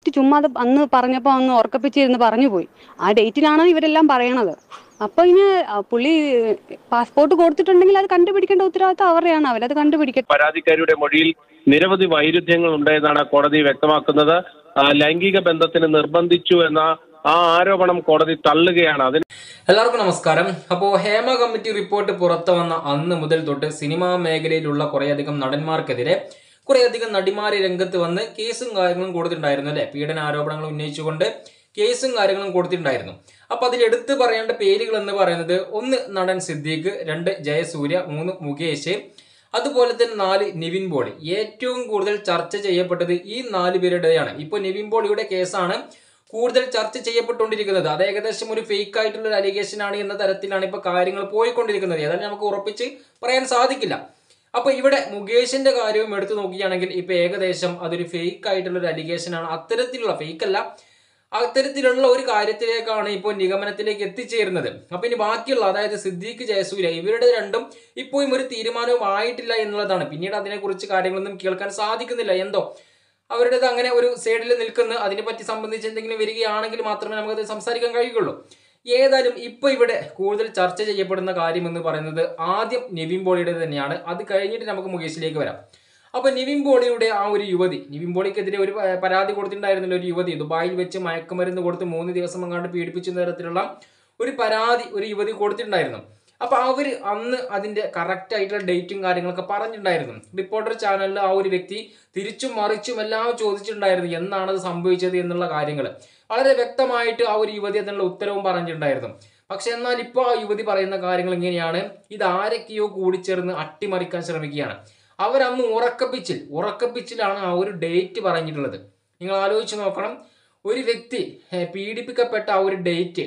Date ചുമ്മാ അത് അന്ന് പറഞ്ഞപ്പോൾ അന്ന് ഉറക്കപ്പിച്ചിരുന്ന് പറഞ്ഞു പോയി. ആ ഡേറ്റിലാണ് ഇവരെല്ലാം പറയണത്. അപ്പോൾ ഇനി പുള്ളി പാസ്പോർട്ട് കൊടുത്തിട്ടുണ്ടെങ്കിൽ അത് കണ്ടുപിടിക്കേണ്ട ഉത്തരവാദിത്തം അവരുടെയാണ്. അവരത് കണ്ടുപിടിക്കട്ടെ. പരാതിക്കാരിയുടെ മൊഴിയിൽ നിരവധി വൈരുദ്ധ്യങ്ങൾ ഉണ്ടെന്നാണ് കോടതി വ്യക്തമാക്കുന്നത്. ലൈംഗിക ബന്ധത്തിന് നിർബന്ധിച്ചു എന്ന ആ ആരോപണം കോടതി തള്ളുകയാണ്. അതിന് എല്ലാവർക്കും നമസ്കാരം. അപ്പോൾ ഹേമ കമ്മിറ്റി റിപ്പോർട്ട് പുറത്തു വന്ന അന്ന് മുതൽ തൊട്ട് സിനിമാ മേഖലയിലുള്ള കുറേയധികം നടന്മാർക്കെതിരെ കുറേയധികം നടിമാര് രംഗത്ത് വന്ന് കേസും കാര്യങ്ങളും കൊടുത്തിട്ടുണ്ടായിരുന്നു അല്ലെ. പീഡന ആരോപണങ്ങൾ ഉന്നയിച്ചുകൊണ്ട് കേസും കാര്യങ്ങളും കൊടുത്തിട്ടുണ്ടായിരുന്നു. അപ്പൊ അതിൽ എടുത്തു പറയേണ്ട പേരുകൾ എന്ന് പറയുന്നത് 1 നടൻ സിദ്ദീഖ്, 2 ജയസൂര്യ, 3 മുകേഷ്, അതുപോലെ തന്നെ 4 നിവിൻ പോളി. ഏറ്റവും കൂടുതൽ ചർച്ച ചെയ്യപ്പെട്ടത് ഈ 4 പേരുടെയാണ്. ഇപ്പൊ നിവിൻ പോളിയുടെ കേസാണ് കൂടുതൽ ചർച്ച ചെയ്യപ്പെട്ടുകൊണ്ടിരിക്കുന്നത്. അത് ഏകദേശം ഒരു ഫേക്ക് ആയിട്ടുള്ള ഒരു അലിഗേഷൻ ആണ് എന്ന തരത്തിലാണ് ഇപ്പൊ കാര്യങ്ങൾ പോയിക്കൊണ്ടിരിക്കുന്നത്. ഏതായാലും നമുക്ക് ഉറപ്പിച്ച് പറയാൻ സാധിക്കില്ല. അപ്പൊ ഇവിടെ മുകേഷിന്റെ കാര്യവും എടുത്തു നോക്കുകയാണെങ്കിൽ ഇപ്പൊ ഏകദേശം അതൊരു ഫേക്ക് ആയിട്ടുള്ള ഒരു അലിഗേഷൻ ആണ്. അത്തരത്തിലുള്ള ഫേക്ക് അല്ല, അത്തരത്തിലുള്ള ഒരു കാര്യത്തിലേക്കാണ് ഇപ്പോൾ നിഗമനത്തിലേക്ക് എത്തിച്ചേരുന്നത്. അപ്പൊ ഇനി ബാക്കിയുള്ള അതായത് സിദ്ദീഖ്, ജയസൂര്യ ഇവരുടെ രണ്ടും ഇപ്പോഴും ഒരു തീരുമാനവും ആയിട്ടില്ല എന്നുള്ളതാണ്. പിന്നീട് അതിനെക്കുറിച്ച് കാര്യങ്ങളൊന്നും കേൾക്കാൻ സാധിക്കുന്നില്ല. എന്തോ അവരുടേത് അങ്ങനെ ഒരു സൈഡിൽ നിൽക്കുന്ന അതിനെപ്പറ്റി സംബന്ധിച്ച് എന്തെങ്കിലും വരികയാണെങ്കിൽ മാത്രമേ നമുക്കത് സംസാരിക്കാൻ കഴിയുള്ളൂ. ഏതായാലും ഇപ്പൊ ഇവിടെ കൂടുതൽ ചർച്ച ചെയ്യപ്പെടുന്ന കാര്യം എന്ന് പറയുന്നത് ആദ്യം നിവിൻ പോളിയുടെ തന്നെയാണ്. അത് കഴിഞ്ഞിട്ട് നമുക്ക് മുകേഷിലേക്ക് വരാം. അപ്പൊ നിവിൻ പോളിയുടെ ആ ഒരു യുവതി, നിവിൻ പോളിക്കെതിരെ ഒരു പരാതി കൊടുത്തിട്ടുണ്ടായിരുന്നല്ലോ. ഒരു യുവതി ദുബായിൽ വെച്ച് മയക്കുമരുന്ന് കൊടുത്ത് 3 ദിവസം അങ്ങാണ്ട് പീഡിപ്പിച്ച തരത്തിലുള്ള ഒരു പരാതി ഒരു യുവതി കൊടുത്തിട്ടുണ്ടായിരുന്നു. അപ്പൊ അവര് അന്ന് അതിന്റെ കറക്റ്റ് ആയിട്ടുള്ള ഡേറ്റും കാര്യങ്ങളൊക്കെ പറഞ്ഞിട്ടുണ്ടായിരുന്നു. റിപ്പോർട്ടർ ചാനലിൽ ആ ഒരു വ്യക്തി തിരിച്ചും മറിച്ചും എല്ലാം ചോദിച്ചിട്ടുണ്ടായിരുന്നു എന്നാണ് അത് സംഭവിച്ചത് എന്നുള്ള കാര്യങ്ങൾ വളരെ വ്യക്തമായിട്ട് ആ ഒരു യുവതി എന്നുള്ള ഉത്തരവും പറഞ്ഞിട്ടുണ്ടായിരുന്നു. പക്ഷെ എന്നാൽ ഇപ്പോൾ ആ യുവതി പറയുന്ന കാര്യങ്ങൾ ഇങ്ങനെയാണ്. ഇത് ആരൊക്കെയോ കൂടിച്ചേർന്ന് അട്ടിമറിക്കാൻ ശ്രമിക്കുകയാണ്. അവരന്ന് ഉറക്കപ്പിച്ചിലാണ് ആ ഒരു ഡേറ്റ് പറഞ്ഞിട്ടുള്ളത്. നിങ്ങൾ ആലോചിച്ച് നോക്കണം. ഒരു വ്യക്തി പീഡിപ്പിക്കപ്പെട്ട ആ ഒരു ഡേറ്റ്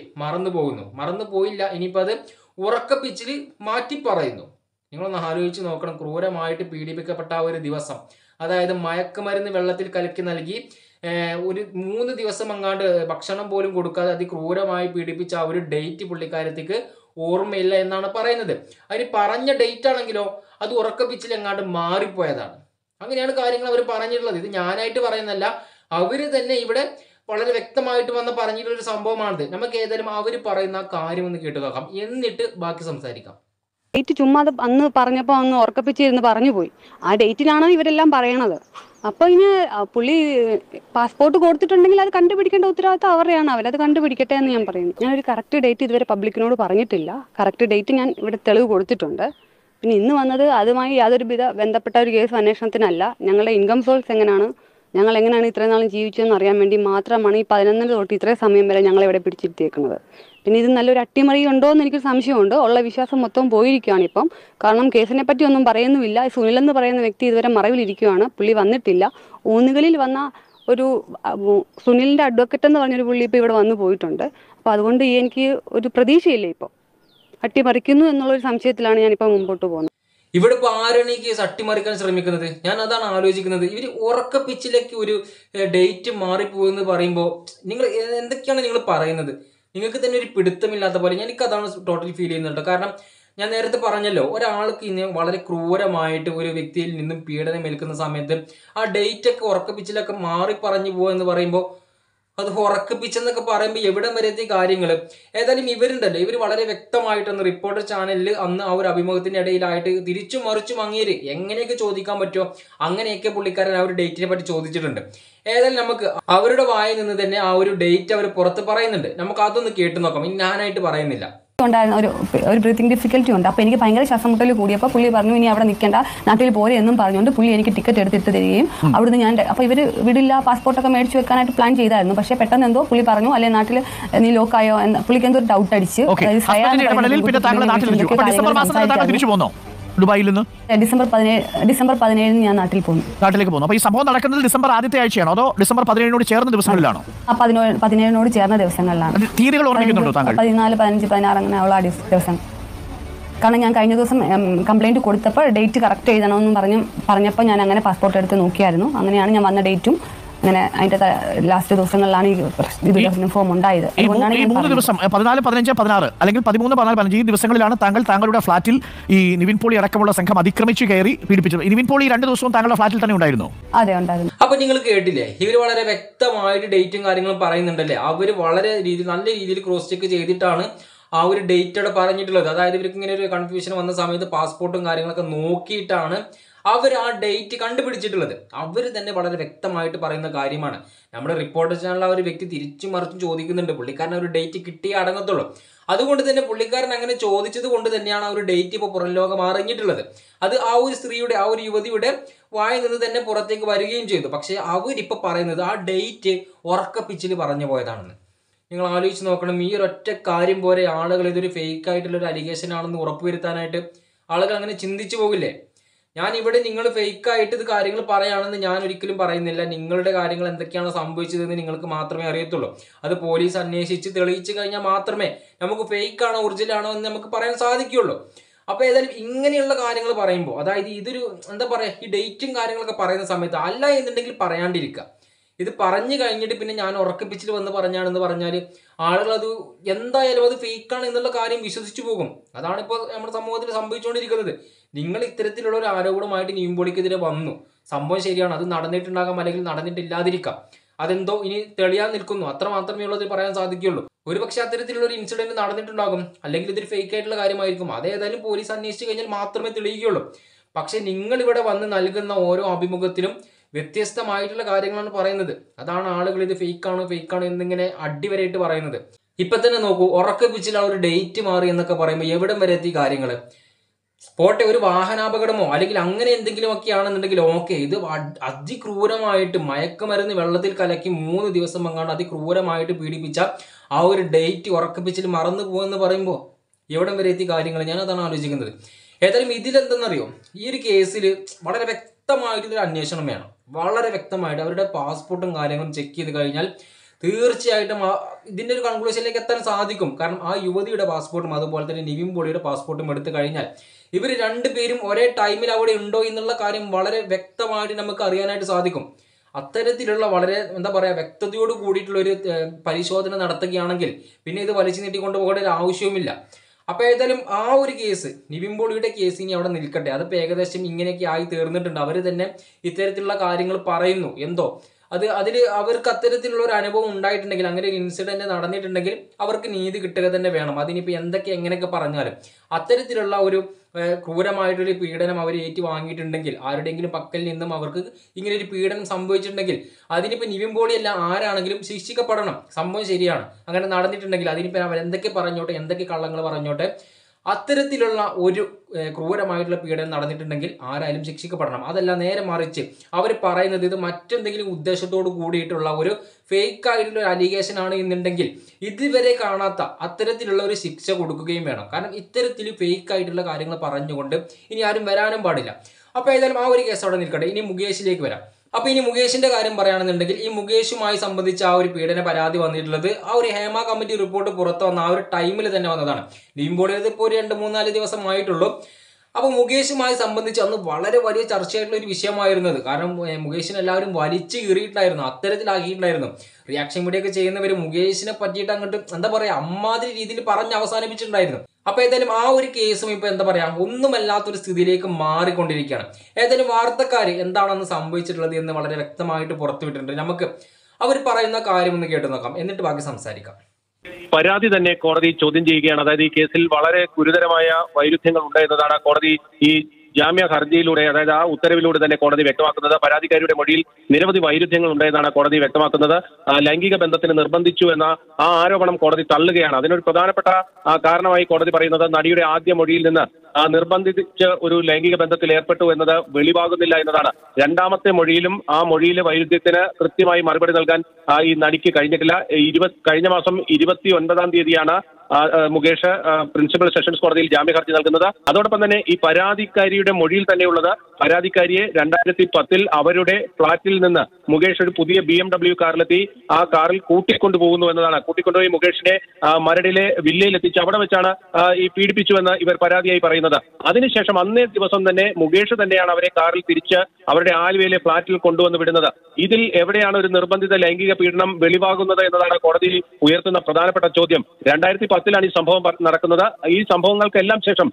മറന്നു പോയില്ല. ഇനിയിപ്പോൾ അത് ഉറക്കപ്പിച്ചിൽ മാറ്റി പറയുന്നു. നിങ്ങളൊന്ന് ആലോചിച്ച് നോക്കണം. ക്രൂരമായിട്ട് പീഡിപ്പിക്കപ്പെട്ട ആ ഒരു ദിവസം, അതായത് മയക്കുമരുന്ന് വെള്ളത്തിൽ കലക്കി നൽകി ഒരു 3 ദിവസം അങ്ങാണ്ട് ഭക്ഷണം പോലും കൊടുക്കാതെ അതിക്രൂരമായി പീഡിപ്പിച്ച ആ ഒരു ഡേറ്റ് പുള്ളിക്കാരത്തേക്ക് ഓർമ്മയില്ല എന്നാണ് പറയുന്നത്. അതിന് പറഞ്ഞ ഡേറ്റ് ആണെങ്കിലോ അത് ഉറക്കപ്പിച്ചിൽ എങ്ങാണ്ട് മാറിപ്പോയതാണ്. അങ്ങനെയാണ് കാര്യങ്ങൾ അവർ പറഞ്ഞിട്ടുള്ളത്. ഇത് ഞാനായിട്ട് പറയുന്നല്ല, അവര് തന്നെ ഇവിടെ വളരെ വ്യക്തമായിട്ട് വന്ന് പറഞ്ഞിട്ടുള്ള ഒരു സംഭവമാണിത്. നമുക്ക് ഏതായാലും അവർ പറയുന്ന കാര്യം ഒന്ന് കേട്ടു നോക്കാം, എന്നിട്ട് ബാക്കി സംസാരിക്കാം. ഡേറ്റ് ചുമ്മാ അത് അന്ന് പറഞ്ഞപ്പോൾ അന്ന് ഉറക്കപ്പിച്ചിരുന്ന് പറഞ്ഞു പോയി. ആ ഡേറ്റിലാണ് ഇവരെല്ലാം പറയണത്. അപ്പോൾ ഇനി പുള്ളി പാസ്പോർട്ട് കൊടുത്തിട്ടുണ്ടെങ്കിൽ അത് കണ്ടുപിടിക്കേണ്ട ഉത്തരവാദിത്തം അവരുടെയാണ്. അവരത് കണ്ടുപിടിക്കട്ടെ എന്ന് ഞാൻ പറയുന്നു. ഞാനൊരു കറക്റ്റ് ഡേറ്റ് ഇതുവരെ പബ്ലിക്കിനോട് പറഞ്ഞിട്ടില്ല. കറക്റ്റ് ഡേറ്റ് ഞാൻ ഇവിടെ തെളിവ് കൊടുത്തിട്ടുണ്ട്. പിന്നെ ഇന്ന് വന്നത് അതുമായി യാതൊരു ബന്ധപ്പെട്ട ഒരു കേസ് അന്വേഷണത്തിനല്ല. ഞങ്ങളുടെ ഇൻകം സോഴ്സ് എങ്ങനെയാണ്, ഞങ്ങൾ എങ്ങനെയാണ് ഇത്രയും നാളും ജീവിച്ചതെന്ന് അറിയാൻ വേണ്ടി മാത്രമാണ് ഈ 11 തൊട്ട് ഇത്രയും സമയം വരെ ഞങ്ങളെ ഇവിടെ പിടിച്ചിരുത്തിയേക്കുന്നത്. പിന്നെ ഇത് നല്ലൊരു അട്ടിമറി ഉണ്ടോ എന്ന് എനിക്ക് സംശയമുണ്ട്. ഉള്ള വിശ്വാസം മൊത്തം പോയിരിക്കുകയാണ് ഇപ്പം. കാരണം കേസിനെ പറ്റി ഒന്നും പറയുന്നുമില്ല. സുനിൽ എന്ന് പറയുന്ന വ്യക്തി ഇതുവരെ മറവിലിരിക്കുകയാണ്. പുള്ളി വന്നിട്ടില്ല. ഊന്നുകളിൽ വന്ന ഒരു സുനിലിൻ്റെ അഡ്വക്കറ്റ് എന്ന് പറഞ്ഞൊരു പുള്ളി ഇപ്പോൾ ഇവിടെ വന്നു പോയിട്ടുണ്ട്. അപ്പോൾ അതുകൊണ്ട് എനിക്ക് ഒരു പ്രതീക്ഷയില്ല. ഇപ്പോൾ അട്ടിമറിക്കുന്നു എന്നുള്ളൊരു സംശയത്തിലാണ് ഞാനിപ്പോൾ മുമ്പോട്ട് പോകുന്നത്. ഇവിടെ ഇപ്പോൾ ആരാണ് ഈ കേസ് അട്ടിമറിക്കാൻ ശ്രമിക്കുന്നത്? ഞാൻ അതാണ് ആലോചിക്കുന്നത്. ഇവർ ഉറക്കപ്പിച്ചിലേക്ക് ഒരു ഡേറ്റ് മാറിപ്പോയെന്ന് പറയുമ്പോൾ നിങ്ങൾ എന്തൊക്കെയാണ് നിങ്ങൾ പറയുന്നത്? നിങ്ങൾക്ക് തന്നെ ഒരു പിടുത്തമില്ലാത്ത പോലെ എനിക്കതാണ് ടോട്ടലി ഫീൽ ചെയ്യുന്നുണ്ട്. കാരണം ഞാൻ നേരത്തെ പറഞ്ഞല്ലോ, ഒരാൾക്ക് ഇന്ന് വളരെ ക്രൂരമായിട്ട് ഒരു വ്യക്തിയിൽ നിന്നും പീഡനം ഏൽക്കുന്ന സമയത്ത് ആ ഡേറ്റൊക്കെ ഉറക്കപ്പിച്ചിലൊക്കെ മാറി പറഞ്ഞു പോകുമെന്ന് പറയുമ്പോൾ അത് ഉറക്കപ്പിച്ചെന്നൊക്കെ പറയുമ്പോൾ എവിടം വരെത്തി കാര്യങ്ങൾ. ഏതായാലും ഇവരുണ്ടല്ലോ, ഇവർ വളരെ വ്യക്തമായിട്ടൊന്ന് റിപ്പോർട്ടർ ചാനലിൽ അന്ന് ആ ഒരു അഭിമുഖത്തിന്റെ ഇടയിലായിട്ട് തിരിച്ചും മറിച്ചും അങ്ങേര് എങ്ങനെയൊക്കെ ചോദിക്കാൻ പറ്റുമോ അങ്ങനെയൊക്കെ പുള്ളിക്കാരൻ ആ ഒരു ഡേറ്റിനെ പറ്റി ചോദിച്ചിട്ടുണ്ട്. ഏതായാലും നമുക്ക് അവരുടെ വായിൽ നിന്ന് തന്നെ ആ ഒരു ഡേറ്റ് അവർ പുറത്ത് പറയുന്നുണ്ട്. നമുക്ക് അതൊന്ന് കേട്ടു നോക്കാം. ഇനി ഞാനായിട്ട് പറയുന്നില്ല. ഉണ്ടായിരുന്ന ഒരു ബ്രീത്തിങ് ഡിഫിക്കൽറ്റി ഉണ്ട്. അപ്പോൾ എനിക്ക് ഭയങ്കര ശ്വാസം മുട്ടൽ കൂടിയപ്പോൾ പുള്ളി പറഞ്ഞു ഇനി അവിടെ നിൽക്കേണ്ട, നാട്ടിൽ പോരെ എന്നും പറഞ്ഞുകൊണ്ട് പുള്ളി എനിക്ക് ടിക്കറ്റ് എടുത്തിട്ട് തരികയും അവിടുന്ന് ഞാൻ അപ്പോൾ ഇവർ വിടില്ല, പാസ്പോർട്ടൊക്കെ മേടിച്ച് വെക്കാനായിട്ട് പ്ലാൻ ചെയ്തായിരുന്നു. പക്ഷേ പെട്ടെന്ന് എന്തോ പുള്ളി പറഞ്ഞു അല്ലെ നാട്ടിൽ നീ ലോക്കായോ എന്ന് പുള്ളിക്ക് എന്തോ ഒരു ഡൗട്ട് അടിച്ച് ദുബായിൽ നിന്ന് ഡിസംബർ 17 ഞാൻ നാട്ടിലേക്ക് പോകുന്നു. അപ്പോൾ ഈ സംഭവം നടക്കുന്നത് ഡിസംബർ ആദ്യത്തെ ആഴ്ചയാണോ അതോ ഡിസംബർ 17 ചേർന്ന ദിവസങ്ങളിലാണോ? 17 ചേർന്ന ദിവസങ്ങളിലാണ്. തീയതികൾ ഓർമ്മിക്കുന്നുണ്ടോ താങ്കൾ? 14, 15, 16 അങ്ങനെ ഉള്ള ദിവസം. കാരണം ഞാൻ കഴിഞ്ഞ ദിവസം കംപ്ലയിൻറ്റ് കൊടുത്തപ്പോൾ ഡേറ്റ് കറക്റ്റ് എഴുതണമെന്ന് പറഞ്ഞപ്പോൾ ഞാൻ അങ്ങനെ പാസ്പോർട്ട് എടുത്ത് നോക്കിയായിരുന്നു. അങ്ങനെയാണ് ഞാൻ വന്ന ഡേറ്റും അങ്ങനെ അതിന്റെ ലാസ്റ്റ് ദിവസങ്ങളിലാണ് ഈ ഇൻഫോം ഉണ്ടായത്. ഈ 3 ദിവസം 14, 15, 16 അല്ലെങ്കിൽ 13, 14, 15 ഈ ദിവസങ്ങളിലാണ് താങ്കളുടെ ഫ്ളാറ്റിൽ ഈ നിവിൻ പോളി അടക്കമുള്ള സംഘം അതിക്രമിച്ച് കയറി പീഡിപ്പിച്ചത്. നിവിൻ പോളി 2 ദിവസവും താങ്കളുടെ ഫ്ളാറ്റിൽ തന്നെ ഉണ്ടായിരുന്നു? അതെ, ഉണ്ടായിരുന്നു. അപ്പൊ നിങ്ങൾ കേട്ടില്ലേ, ഇവർ വളരെ വ്യക്തമായിട്ട് ഡേറ്റും കാര്യങ്ങളും പറയുന്നുണ്ടല്ലേ. അവര് വളരെ നല്ല രീതിയിൽ ക്രോസ് ചെക്ക് ചെയ്തിട്ടാണ് ആ ഒരു ഡേറ്റ് അവിടെ പറഞ്ഞിട്ടുള്ളത്. അതായത് ഇവർക്ക് ഇങ്ങനെ ഒരു കൺഫ്യൂഷൻ വന്ന സമയത്ത് പാസ്പോർട്ടും കാര്യങ്ങളൊക്കെ നോക്കിയിട്ടാണ് അവർ ആ ഡേറ്റ് കണ്ടുപിടിച്ചിട്ടുള്ളത്. അവർ തന്നെ വളരെ വ്യക്തമായിട്ട് പറയുന്ന കാര്യമാണ്. നമ്മുടെ റിപ്പോർട്ടർ ചാനൽ ആ ഒരു വ്യക്തി തിരിച്ചും മറിച്ചും ചോദിക്കുന്നുണ്ട്, പുള്ളിക്കാരൻ ഒരു ഡേറ്റ് കിട്ടിയേ അടങ്ങത്തുള്ളൂ. അതുകൊണ്ട് തന്നെ പുള്ളിക്കാരൻ അങ്ങനെ ചോദിച്ചത് കൊണ്ട് തന്നെയാണ് ആ ഒരു ഡേറ്റ് ഇപ്പോൾ പുറം ലോകം അറിഞ്ഞിട്ടുള്ളത്. അത് ആ ഒരു സ്ത്രീയുടെ, ആ ഒരു യുവതിയുടെ വായിൽ നിന്ന് തന്നെ പുറത്തേക്ക് വരികയും ചെയ്തു. പക്ഷേ അവരിപ്പോൾ പറയുന്നത് ആ ഡേറ്റ് ഉറക്കപ്പിച്ചിൽ പറഞ്ഞു പോയതാണെന്ന്. നിങ്ങൾ ആലോചിച്ച് നോക്കണം. ഈ ഒരു ഒറ്റ കാര്യം പോലെ ആളുകൾ ഇതൊരു ഫേക്ക് ആയിട്ടുള്ള ഒരു അലിഗേഷൻ ആണെന്ന് ഉറപ്പുവരുത്താനായിട്ട് ആളുകൾ അങ്ങനെ ചിന്തിച്ചു പോകില്ലേ? ഞാൻ ഇവിടെ നിങ്ങൾ ഫേക്ക് ആയിട്ട് ഇത് കാര്യങ്ങൾ പറയുകയാണെന്ന് ഞാൻ ഒരിക്കലും പറയുന്നില്ല. നിങ്ങളുടെ കാര്യങ്ങൾ എന്തൊക്കെയാണ് സംഭവിച്ചതെന്ന് നിങ്ങൾക്ക് മാത്രമേ അറിയത്തുള്ളൂ. അത് പോലീസ് അന്വേഷിച്ച് തെളിയിച്ചു കഴിഞ്ഞാൽ മാത്രമേ നമുക്ക് ഫേക്ക് ആണോ ഒറിജിനൽ ആണോ എന്ന് നമുക്ക് പറയാൻ സാധിക്കുകയുള്ളൂ. അപ്പോൾ ഏതായാലും ഇങ്ങനെയുള്ള കാര്യങ്ങൾ പറയുമ്പോൾ, അതായത് ഇതൊരു എന്താ പറയുക, ഈ ഡേറ്റും കാര്യങ്ങളൊക്കെ പറയുന്ന സമയത്ത് അല്ല എന്നുണ്ടെങ്കിൽ പറയാണ്ടിരിക്കുക. ഇത് പറഞ്ഞു കഴിഞ്ഞിട്ട് പിന്നെ ഞാൻ ഉറക്കപ്പിച്ചിൽ വന്ന് പറഞ്ഞാണെന്ന് പറഞ്ഞാൽ ആളുകൾ അത് എന്തായാലും അത് ഫേക്കാണ് എന്നുള്ള കാര്യം വിശ്വസിച്ചു പോകും. അതാണിപ്പോൾ നമ്മുടെ സമൂഹത്തിൽ സംഭവിച്ചുകൊണ്ടിരിക്കുന്നത്. നിങ്ങൾ ഇത്തരത്തിലുള്ള ഒരു ആരോപണമായിട്ട് നിവിൻ പോളിക്കെതിരെ വന്നു, സംഭവം ശരിയാണ്, അത് നടന്നിട്ടുണ്ടാകാം അല്ലെങ്കിൽ നടന്നിട്ടില്ലാതിരിക്കാം, അതെന്തോ ഇനി തെളിയാൻ നിൽക്കുന്നു, അത്ര മാത്രമേ ഉള്ളത് പറയാൻ സാധിക്കുകയുള്ളൂ. ഒരുപക്ഷെ അത്തരത്തിലുള്ള ഒരു ഇൻസിഡന്റ് നടന്നിട്ടുണ്ടാകും, അല്ലെങ്കിൽ ഇതൊരു ഫേക്ക് ആയിട്ടുള്ള കാര്യമായിരിക്കും. അതേതായാലും പോലീസ് അന്വേഷിച്ച് കഴിഞ്ഞാൽ മാത്രമേ തെളിയുകയുള്ളൂ. പക്ഷെ നിങ്ങൾ ഇവിടെ വന്ന് നൽകുന്ന ഓരോ അഭിമുഖത്തിലും വ്യത്യസ്തമായിട്ടുള്ള കാര്യങ്ങളാണ് പറയുന്നത്. അതാണ് ആളുകൾ ഇത് ഫേക്കാണോ എന്നിങ്ങനെ അടിവരായിട്ട് പറയുന്നത്. ഇപ്പൊ തന്നെ നോക്കൂ, ഉറക്കപ്പിച്ചിൽ ആ ഒരു ഡേറ്റ് മാറി എന്നൊക്കെ പറയുമ്പോൾ എവിടം വരെ എത്തി കാര്യങ്ങൾ. പോട്ടെ, ഒരു വാഹനാപകടമോ അല്ലെങ്കിൽ അങ്ങനെ എന്തെങ്കിലും ഒക്കെ ആണെന്നുണ്ടെങ്കിൽ ഓക്കെ. ഇത് അതിക്രൂരമായിട്ട് മയക്കുമരുന്ന് വെള്ളത്തിൽ കലക്കി 3 ദിവസം എങ്ങാണ്ട് അതിക്രൂരമായിട്ട് പീഡിപ്പിച്ച ആ ഒരു ഡേറ്റ് ഉറക്കപ്പിച്ചിൽ മറന്നു പോകുമെന്ന് പറയുമ്പോൾ എവിടം വരെ എത്തി കാര്യങ്ങൾ. ഞാൻ അതാണ് ആലോചിക്കുന്നത്. ഏതായാലും ഇതിലെന്തെന്നറിയോ, ഈ ഒരു കേസിൽ വളരെ വ്യക്തമായിട്ടൊരു അന്വേഷണം വേണം. വളരെ വ്യക്തമായിട്ട് അവരുടെ പാസ്പോർട്ടും കാര്യങ്ങളും ചെക്ക് ചെയ്ത് കഴിഞ്ഞാൽ തീർച്ചയായിട്ടും ഇതിൻ്റെ ഒരു കൺക്ലൂഷനിലേക്ക് എത്താൻ സാധിക്കും. കാരണം ആ യുവതിയുടെ പാസ്പോർട്ടും അതുപോലെ തന്നെ നിവിൻ പോളിയുടെ പാസ്പോർട്ടും എടുത്തു കഴിഞ്ഞാൽ ഇവർ രണ്ടുപേരും ഒരേ ടൈമിൽ അവിടെ ഉണ്ടോ എന്നുള്ള കാര്യം വളരെ വ്യക്തമായിട്ട് നമുക്ക് അറിയാനായിട്ട് സാധിക്കും. അത്തരത്തിലുള്ള വളരെ എന്താ പറയുക വ്യക്തതയോട് കൂടിയിട്ടുള്ളൊരു പരിശോധന നടത്തുകയാണെങ്കിൽ പിന്നെ ഇത് വലിച്ചു നീട്ടിക്കൊണ്ട് പോകേണ്ട ഒരു ആവശ്യവുമില്ല. അപ്പോൾ ഏതായാലും ആ ഒരു കേസ്, നിവിൻ പോളിയുടെ കേസ് ഇനി അവിടെ നിൽക്കട്ടെ. അതിപ്പോൾ ഏകദേശം ഇങ്ങനെയൊക്കെ ആയി തീർന്നിട്ടുണ്ട്. അവർ തന്നെ ഇത്തരത്തിലുള്ള കാര്യങ്ങൾ പറയുന്നു. എന്തോ അതിൽ അവർക്ക് അത്തരത്തിലുള്ള ഒരു അനുഭവം ഉണ്ടായിട്ടുണ്ടെങ്കിൽ, അങ്ങനെ ഒരു ഇൻസിഡന്റ് നടന്നിട്ടുണ്ടെങ്കിൽ അവർക്ക് നീതി കിട്ടുക തന്നെ വേണം. അതിനിപ്പോൾ എങ്ങനെയൊക്കെ പറഞ്ഞാലും അത്തരത്തിലുള്ള ഒരു ക്രൂരമായിട്ടൊരു പീഡനം അവർ ഏറ്റു വാങ്ങിയിട്ടുണ്ടെങ്കിൽ, ആരുടെയെങ്കിലും പക്കൽ നിന്നും അവർക്ക് ഇങ്ങനെ ഒരു പീഡനം സംഭവിച്ചിട്ടുണ്ടെങ്കിൽ അതിനിപ്പോൾ നിവിൻ പോളിയല്ല ആരാണെങ്കിലും ശിക്ഷിക്കപ്പെടണം. സംഭവം ശരിയാണ്, അങ്ങനെ നടന്നിട്ടുണ്ടെങ്കിൽ അതിനിപ്പോൾ അവർ എന്തൊക്കെ പറഞ്ഞോട്ടെ, എന്തൊക്കെ കള്ളങ്ങൾ പറഞ്ഞോട്ടെ, അത്തരത്തിലുള്ള ഒരു ക്രൂരമായിട്ടുള്ള പീഡനം നടന്നിട്ടുണ്ടെങ്കിൽ ആരായാലും ശിക്ഷിക്കപ്പെടണം. അതല്ല നേരെ മറിച്ച് അവർ പറയുന്നത് ഇത് മറ്റെന്തെങ്കിലും ഉദ്ദേശത്തോട് കൂടിയിട്ടുള്ള ഒരു ഫേക്ക് ആയിട്ടുള്ള ഒരു അലിഗേഷൻ ആണ് എന്നുണ്ടെങ്കിൽ ഇതുവരെ കാണാത്ത അത്തരത്തിലുള്ള ഒരു ശിക്ഷ കൊടുക്കുകയും വേണം. കാരണം ഇത്തരത്തിൽ ഫേക്ക് ആയിട്ടുള്ള കാര്യങ്ങൾ പറഞ്ഞുകൊണ്ട് ഇനി ആരും വരാനും പാടില്ല. അപ്പോൾ ഏതായാലും ആ ഒരു കേസ് അവിടെ നിൽക്കട്ടെ. ഇനി മുകേഷിലേക്ക് വരാം. അപ്പോൾ ഇനി മുകേഷിന്റെ കാര്യം പറയുകയാണെന്നുണ്ടെങ്കിൽ ഈ മുകേഷുമായി സംബന്ധിച്ച് ആ ഒരു പീഡന പരാതി വന്നിട്ടുള്ളത് ആ ഒരു ഹേമ കമ്മിറ്റി റിപ്പോർട്ട് പുറത്തു വന്ന ആ ഒരു ടൈമിൽ തന്നെ വന്നതാണ്. നിവിൻ പോളിയത് ഇപ്പോൾ ഒരു 2-3-4 ദിവസമായിട്ടുള്ളൂ. അപ്പോൾ മുകേഷുമായി സംബന്ധിച്ച് അന്ന് വളരെ വലിയ ചർച്ചയായിട്ടുള്ള ഒരു വിഷയമായിരുന്നത്. കാരണം മുകേഷിനെ എല്ലാവരും വലിച്ചു കീറിയിട്ടായിരുന്നു, അത്തരത്തിലാക്കിയിട്ടുണ്ടായിരുന്നു. റിയാക്ഷൻ വീഡിയോ ഒക്കെ ചെയ്യുന്നവർ മുകേഷിനെ പറ്റിയിട്ട് അങ്ങോട്ട് എന്താ പറയുക അമ്മാതിരി രീതിയിൽ പറഞ്ഞ് അവസാനിപ്പിച്ചിട്ടുണ്ടായിരുന്നു. അപ്പോൾ ഏതായാലും ആ ഒരു കേസും ഇപ്പോൾ എന്താ പറയുക ഒന്നുമല്ലാത്തൊരു സ്ഥിതിയിലേക്ക് മാറിക്കൊണ്ടിരിക്കുകയാണ്. ഏതായാലും വാർത്തക്കാർ എന്താണെന്ന് സംഭവിച്ചിട്ടുള്ളത് എന്ന് വളരെ വ്യക്തമായിട്ട് പുറത്തുവിട്ടിട്ടുണ്ട്. നമുക്ക് അവർ പറയുന്ന കാര്യം ഒന്ന് കേട്ടു നോക്കാം, എന്നിട്ട് ബാക്കി സംസാരിക്കാം. പരാതി തന്നെ കോടതി ചോദ്യം ചെയ്യുകയാണ്. അതായത് ഈ കേസിൽ വളരെ ഗുരുതരമായ വൈരുദ്ധ്യങ്ങൾ ഉണ്ടായെന്നതാണ് കോടതി ഈ ജാമ്യ ഹർജിയിലൂടെ, അതായത് ആ ഉത്തരവിലൂടെ തന്നെ കോടതി വ്യക്തമാക്കുന്നത്. പരാതിക്കാരിയുടെ മൊഴിയിൽ നിരവധി വൈരുദ്ധ്യങ്ങൾ ഉണ്ടായെന്നാണ് കോടതി വ്യക്തമാക്കുന്നത്. ലൈംഗിക ബന്ധത്തിന് നിർബന്ധിച്ചു എന്ന ആ ആരോപണം കോടതി തള്ളുകയാണ്. അതിനൊരു പ്രധാനപ്പെട്ട കാരണമായി കോടതി പറയുന്നത് നടിയുടെ ആദ്യ മൊഴിയിൽ നിന്ന് നിർബന്ധിച്ച് ഒരു ലൈംഗിക ബന്ധത്തിൽ ഏർപ്പെട്ടു എന്നത് വെളിവാകുന്നില്ല എന്നതാണ്. രണ്ടാമത്തെ മൊഴിയിലും ആ മൊഴിയിലെ വൈരുദ്ധ്യത്തിന് കൃത്യമായി മറുപടി നൽകാൻ ഈ നടിക്ക് കഴിഞ്ഞിട്ടില്ല. കഴിഞ്ഞ മാസം 29-ാം തീയതിയാണ് മുകേഷ് പ്രിൻസിപ്പൽ സെഷൻസ് കോടതിയിൽ ജാമ്യ ഹർജി നൽകുന്നത്. അതോടൊപ്പം തന്നെ ഈ പരാതിക്കാരിയുടെ മൊഴിയിൽ തന്നെയുള്ളത് പരാതിക്കാരിയെ 2010 അവരുടെ ഫ്ളാറ്റിൽ നിന്ന് മുകേഷ് ഒരു പുതിയ BMW കാറിലെത്തി ആ കാറിൽ കൂട്ടിക്കൊണ്ടുപോകുന്നു എന്നതാണ്. കൂട്ടിക്കൊണ്ടുപോയി മുകേഷിനെ മരടിലെ വില്ലയിൽ എത്തിച്ച് അവിടെ വെച്ചാണ് ഈ പീഡിപ്പിച്ചുവെന്ന് ഇവർ പരാതിയായി പറയുന്നത്. പറയുന്നത്. അതിനുശേഷം അന്നേ ദിവസം തന്നെ മുകേഷ് തന്നെയാണ് അവരെ കാറിൽ തിരിച്ച് അവരുടെ ആലുവയിലെ ഫ്ളാറ്റിൽ കൊണ്ടുവന്ന് വിടുന്നത്. ഇതിൽ എവിടെയാണ് ഒരു നിർബന്ധിത ലൈംഗിക പീഡനം വെളിവാകുന്നത് എന്നതാണ് കോടതിയിൽ ഉയർത്തുന്ന പ്രധാനപ്പെട്ട ചോദ്യം. 2010 ഈ സംഭവം നടക്കുന്നത്. ഈ സംഭവങ്ങൾക്കെല്ലാം ശേഷം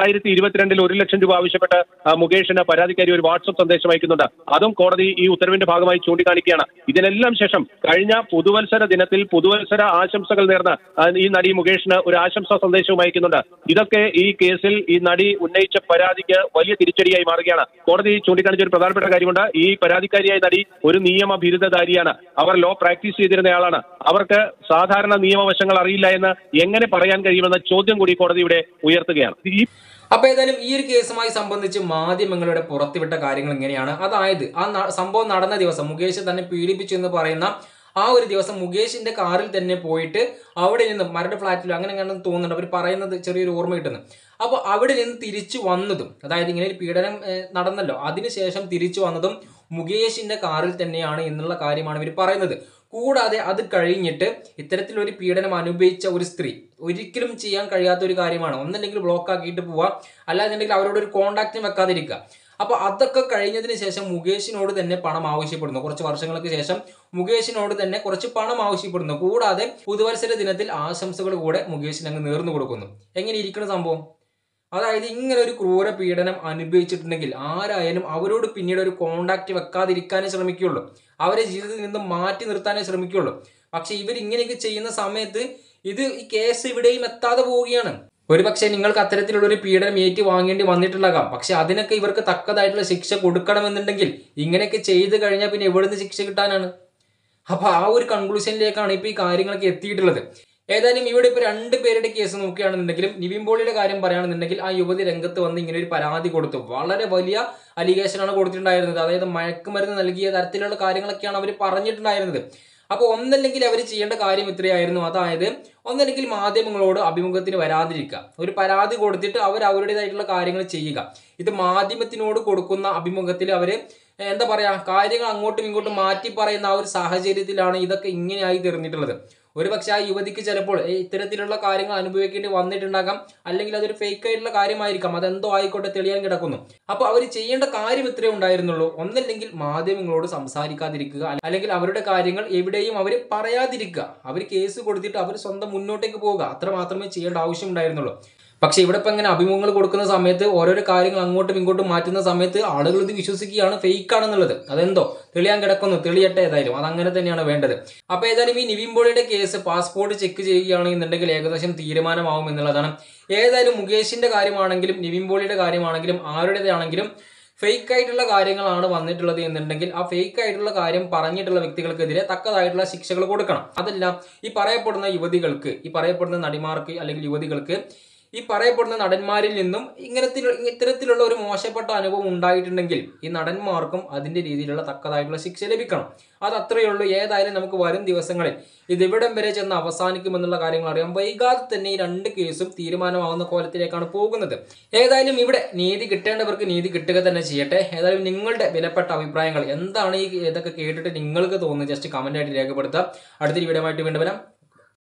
2022 1 ലക്ഷം രൂപ ആവശ്യപ്പെട്ട് മുകേഷിന് പരാതിക്കാരി ഒരു വാട്സ്ആപ്പ് സന്ദേശം അയക്കുന്നുണ്ട്. അതും കോടതി ഈ ഉത്തരവിന്റെ ഭാഗമായി ചൂണ്ടിക്കാണിക്കുകയാണ്. ഇതിനെല്ലാം ശേഷം കഴിഞ്ഞ പുതുവത്സര ദിനത്തിൽ പുതുവത്സര ആശംസകൾ നേർന്ന് ഈ നടി മുകേഷിന് ഒരു ആശംസാ സന്ദേശവും അയക്കുന്നുണ്ട്. ഇതൊക്കെ ഈ കേസിൽ ഈ നടി ഉന്നയിച്ച പരാതിക്ക് വലിയ തിരിച്ചടിയായി മാറുകയാണ്. കോടതി ചൂണ്ടിക്കാണിച്ച ഒരു പ്രധാനപ്പെട്ട കാര്യമുണ്ട്. ഈ പരാതിക്കാരിയായ നടി ഒരു നിയമ ബിരുദധാരിയാണ്. അവർ ലോ പ്രാക്ടീസ് ചെയ്തിരുന്നയാളാണ്. അവർക്ക് സാധാരണ നിയമവശങ്ങൾ അറിയില്ല എന്ന് എങ്ങനെ പറയാൻ കഴിയുമെന്ന ചോദ്യം കൂടി കോടതി ഇവിടെ ഉയർത്തുകയാണ്. അപ്പൊ ഏതായാലും ഈ ഒരു കേസുമായി സംബന്ധിച്ച് മാധ്യമങ്ങളുടെ പുറത്തുവിട്ട കാര്യങ്ങൾ ഇങ്ങനെയാണ്. അതായത് ആ സംഭവം നടന്ന ദിവസം മുകേഷ് തന്നെ പീഡിപ്പിച്ചു എന്ന് പറയുന്ന ആ ഒരു ദിവസം മുകേഷിന്റെ കാറിൽ തന്നെ പോയിട്ട് അവിടെ നിന്ന് മരട് ഫ്ലാറ്റിലോ അങ്ങനെ തോന്നുന്നുണ്ട് അവർ പറയുന്നത് ചെറിയൊരു ഓർമ്മ കിട്ടുന്നു. അപ്പോൾ അവിടെ നിന്ന് തിരിച്ചു വന്നതും, അതായത് ഇങ്ങനെ ഒരു പീഡനം നടന്നല്ലോ, അതിനുശേഷം തിരിച്ചു വന്നതും മുകേഷിന്റെ കാറിൽ തന്നെയാണ് എന്നുള്ള കാര്യമാണ് ഇവർ പറയുന്നത്. കൂടാതെ അത് കഴിഞ്ഞിട്ട് ഇത്തരത്തിലൊരു പീഡനം അനുഭവിച്ച ഒരു സ്ത്രീ ഒരിക്കലും ചെയ്യാൻ കഴിയാത്ത ഒരു കാര്യമാണ്. ഒന്നല്ലെങ്കിൽ ബ്ലോക്ക് ആക്കിയിട്ട് പോവുക, അല്ലാന്നുണ്ടെങ്കിൽ അവരോട് ഒരു കോണ്ടാക്റ്റും വെക്കാതിരിക്കുക. അപ്പോൾ അതൊക്കെ കഴിഞ്ഞതിന് ശേഷം മുകേഷിനോട് തന്നെ പണം ആവശ്യപ്പെടുന്നു. കുറച്ച് വർഷങ്ങൾക്ക് ശേഷം മുകേഷിനോട് തന്നെ കുറച്ച് പണം ആവശ്യപ്പെടുന്നു. കൂടാതെ പുതുവത്സര ദിനത്തിൽ ആശംസകൾ കൂടെ മുകേഷിന് അങ്ങ് നേർന്നു കൊടുക്കുന്നു. എങ്ങനെ ഇരിക്കുന്ന സംഭവം? അതായത് ഇങ്ങനെ ഒരു ക്രൂര പീഡനം അനുഭവിച്ചിട്ടുണ്ടെങ്കിൽ ആരായാലും അവരോട് പിന്നീട് ഒരു കോണ്ടാക്ട് വെക്കാതിരിക്കാനേ ശ്രമിക്കുകയുള്ളൂ. അവരെ ജീവിതത്തിൽ നിന്ന് മാറ്റി നിർത്താനേ ശ്രമിക്കുകയുള്ളൂ. പക്ഷെ ഇവരിങ്ങനെയൊക്കെ ചെയ്യുന്ന സമയത്ത് ഈ കേസ് ഇവിടെയും എത്താതെ പോവുകയാണ്. ഒരുപക്ഷെ നിങ്ങൾക്ക് അത്തരത്തിലുള്ള ഒരു പീഡനം ഏറ്റു വാങ്ങേണ്ടി വന്നിട്ടുണ്ടാകാം. പക്ഷെ അതിനൊക്കെ ഇവർക്ക് തക്കതായിട്ടുള്ള ശിക്ഷ കൊടുക്കണമെന്നുണ്ടെങ്കിൽ ഇങ്ങനെയൊക്കെ ചെയ്ത് കഴിഞ്ഞാൽ പിന്നെ എവിടുന്ന് ശിക്ഷ കിട്ടാനാണ്? അപ്പൊ ആ ഒരു കൺക്ലൂഷനിലേക്കാണ് ഇപ്പൊ ഈ കാര്യങ്ങളൊക്കെ എത്തിയിട്ടുള്ളത്. ഏതായാലും ഇവിടെ ഇപ്പോൾ 2 പേരുടെ കേസ് നോക്കുകയാണെന്നുണ്ടെങ്കിലും നിവിൻ പോളിയുടെ കാര്യം പറയുകയാണെന്നുണ്ടെങ്കിൽ ആ യുവതി രംഗത്ത് വന്ന് ഇങ്ങനെ ഒരു പരാതി കൊടുത്തു. വളരെ വലിയ അലിഗേഷനാണ് കൊടുത്തിട്ടുണ്ടായിരുന്നത്. അതായത് മയക്കുമരുന്ന് നൽകിയ തരത്തിലുള്ള കാര്യങ്ങളൊക്കെയാണ് അവർ പറഞ്ഞിട്ടുണ്ടായിരുന്നത്. അപ്പോൾ ഒന്നല്ലെങ്കിൽ അവർ ചെയ്യേണ്ട കാര്യം ഇത്രയായിരുന്നു. അതായത് ഒന്നല്ലെങ്കിൽ മാധ്യമങ്ങളോട് അഭിമുഖത്തിന് വരാതിരിക്കുക, ഒരു പരാതി കൊടുത്തിട്ട് അവർ അവരുടേതായിട്ടുള്ള കാര്യങ്ങൾ ചെയ്യുക. ഇത് മാധ്യമത്തിനോട് കൊടുക്കുന്ന അഭിമുഖത്തിൽ അവർ എന്താ പറയുക, കാര്യങ്ങൾ അങ്ങോട്ടും ഇങ്ങോട്ടും മാറ്റി പറയുന്ന ആ ഒരു സാഹചര്യത്തിലാണ് ഇതൊക്കെ ഇങ്ങനെയായി തീർന്നിട്ടുള്ളത്. ഒരുപക്ഷെ ആ യുവതിക്ക് ചിലപ്പോൾ ഇത്തരത്തിലുള്ള കാര്യങ്ങൾ അനുഭവിക്കേണ്ടി വന്നിട്ടുണ്ടാകാം, അല്ലെങ്കിൽ അതൊരു ഫേക്ക് ആയിട്ടുള്ള കാര്യമായിരിക്കാം. അതെന്തോ ആയിക്കോട്ടെ, തെളിയാൻ കിടക്കുന്നു. അപ്പോൾ അവർ ചെയ്യേണ്ട കാര്യം ഇത്രയേ ഉണ്ടായിരുന്നുള്ളൂ. ഒന്നല്ലെങ്കിൽ മാധ്യമങ്ങളോട് സംസാരിക്കാതിരിക്കുക, അല്ലെങ്കിൽ അവരുടെ കാര്യങ്ങൾ എവിടെയും അവർ പറയാതിരിക്കുക. അവർ കേസ് കൊടുത്തിട്ട് അവർ സ്വന്തം മുന്നോട്ടേക്ക് പോവുക. അത്ര മാത്രമേ ചെയ്യേണ്ട ആവശ്യം ഉണ്ടായിരുന്നുള്ളൂ. പക്ഷെ ഇവിടെ ഇപ്പം ഇങ്ങനെ അഭിമുഖങ്ങൾ കൊടുക്കുന്ന സമയത്ത് ഓരോരോ കാര്യങ്ങൾ അങ്ങോട്ടും ഇങ്ങോട്ടും മാറ്റുന്ന സമയത്ത് ആളുകൾ ഇത് വിശ്വസിക്കുകയാണ് ഫേക്ക് ആണെന്നുള്ളത്. അതെന്തോ തെളിയാൻ കിടക്കുന്നു, തെളിയട്ടെ. ഏതായാലും അതങ്ങനെ തന്നെയാണ് വേണ്ടത്. അപ്പോൾ ഏതായാലും ഈ നിവിൻ പോളിയുടെ കേസ് പാസ്പോർട്ട് ചെക്ക് ചെയ്യുകയാണെന്നുണ്ടെങ്കിൽ ഏകദേശം തീരുമാനമാവും എന്നുള്ളതാണ്. ഏതായാലും മുകേഷിന്റെ കാര്യമാണെങ്കിലും നിവിൻ പോളിയുടെ കാര്യമാണെങ്കിലും ആരുടേതാണെങ്കിലും ഫേക്ക് ആയിട്ടുള്ള കാര്യങ്ങളാണ് വന്നിട്ടുള്ളത് എന്നുണ്ടെങ്കിൽ ആ ഫേക്ക് ആയിട്ടുള്ള കാര്യം പറഞ്ഞിട്ടുള്ള വ്യക്തികൾക്കെതിരെ തക്കതായിട്ടുള്ള ശിക്ഷകൾ കൊടുക്കണം. അതെല്ലാം ഈ പറയപ്പെടുന്ന യുവതികൾക്ക്, ഈ പറയപ്പെടുന്ന നടിമാർക്ക് അല്ലെങ്കിൽ യുവതികൾക്ക്, ഈ പറയപ്പെടുന്ന നടന്മാരിൽ നിന്നും ഇത്തരത്തിലുള്ള ഒരു മോശപ്പെട്ട അനുഭവം ഉണ്ടായിട്ടുണ്ടെങ്കിൽ ഈ നടന്മാർക്കും അതിൻ്റെ രീതിയിലുള്ള തക്കതായിട്ടുള്ള ശിക്ഷ ലഭിക്കണം. അത് അത്രയേ ഉള്ളൂ. ഏതായാലും നമുക്ക് വരും ദിവസങ്ങളിൽ ഇതെവിടം വരെ ചെന്ന് അവസാനിക്കുമെന്നുള്ള കാര്യങ്ങൾ അറിയാം. വൈകാതെ തന്നെ ഈ 2 കേസും തീരുമാനമാവുന്ന കോലത്തിലേക്കാണ് പോകുന്നത്. ഏതായാലും ഇവിടെ നീതി കിട്ടേണ്ടവർക്ക് നീതി കിട്ടുക തന്നെ ചെയ്യട്ടെ. ഏതായാലും നിങ്ങളുടെ വിലപ്പെട്ട അഭിപ്രായങ്ങൾ എന്താണ്, ഇതൊക്കെ കേട്ടിട്ട് നിങ്ങൾക്ക് തോന്നുന്നത് ജസ്റ്റ് കമൻ്റ് ആയിട്ട് രേഖപ്പെടുത്താം. അടുത്തൊരു വീഡിയോ ആയിട്ട് വീണ്ടും വരാം.